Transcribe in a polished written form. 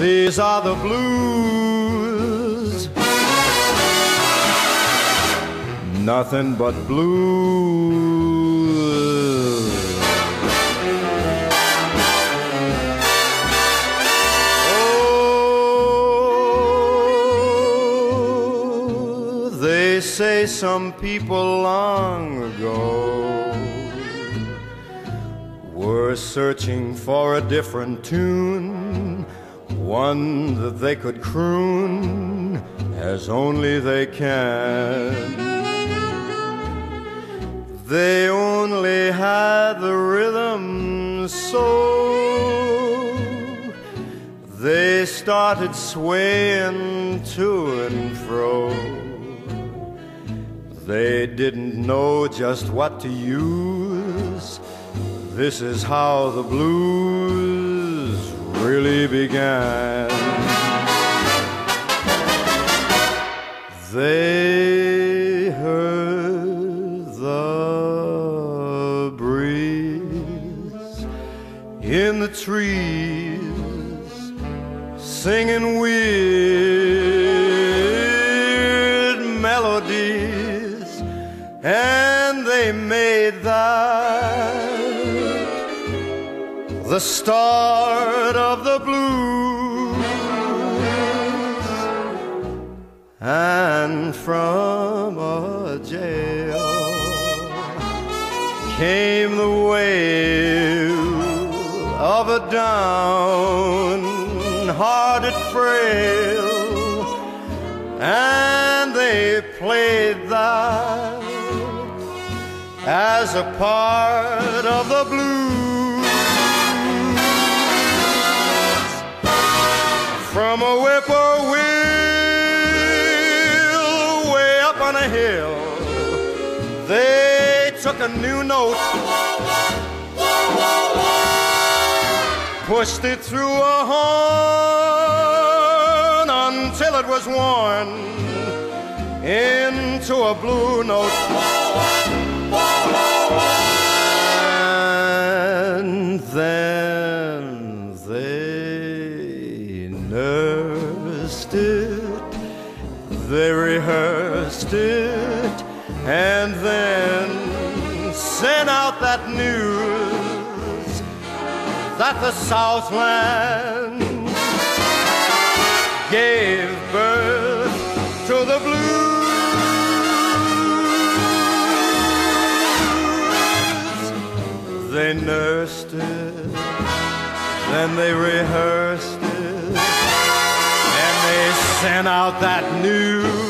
These are the blues, nothing but blues. Oh, they say some people long ago were searching for a different tune, one that they could croon as only they can. They only had the rhythm, so they started swaying to and fro. They didn't know just what to use. This is how the blues really began. They heard the breeze in the trees singing weird melodies, and they made that the start of the blues. And from a jail came the wail of a down-hearted frail, and they played that as a part of the blues. From a whippoorwill way up on a hill, they took a new note, pushed it through a horn until it was worn into a blue note. And then they nursed it, they rehearsed it, and then sent out that news that the Southland gave birth to the blues. They nursed it, then they rehearsed it, and they sent out that news